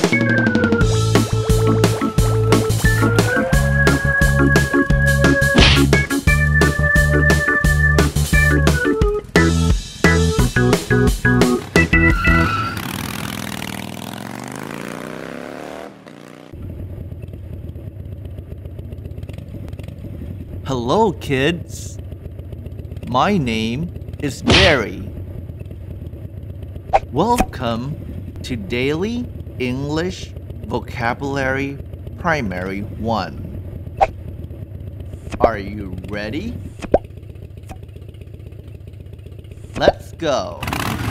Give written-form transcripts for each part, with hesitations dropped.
Hello, kids. My name is Jerry. Welcome to Daily English Vocabulary Primary 1. Are you ready? Let's go.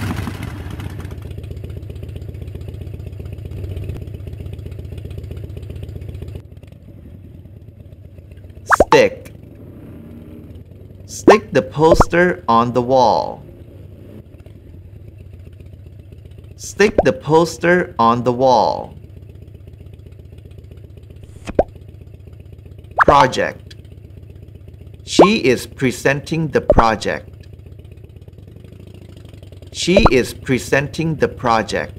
Stick. Stick the poster on the wall. Stick the poster on the wall. Project. She is presenting the project. She is presenting the project.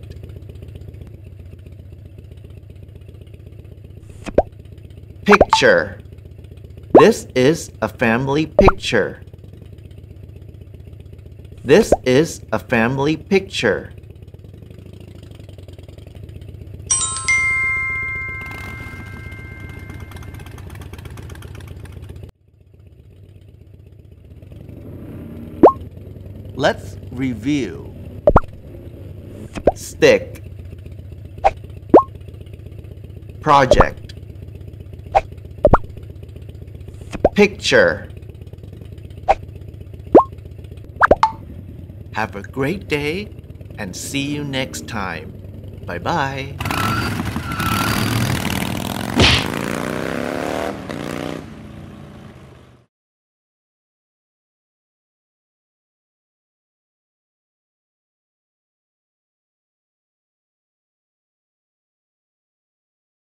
Picture. This is a family picture. This is a family picture. Let's review. Stick. Project. Picture. Have a great day and see you next time. Bye-bye.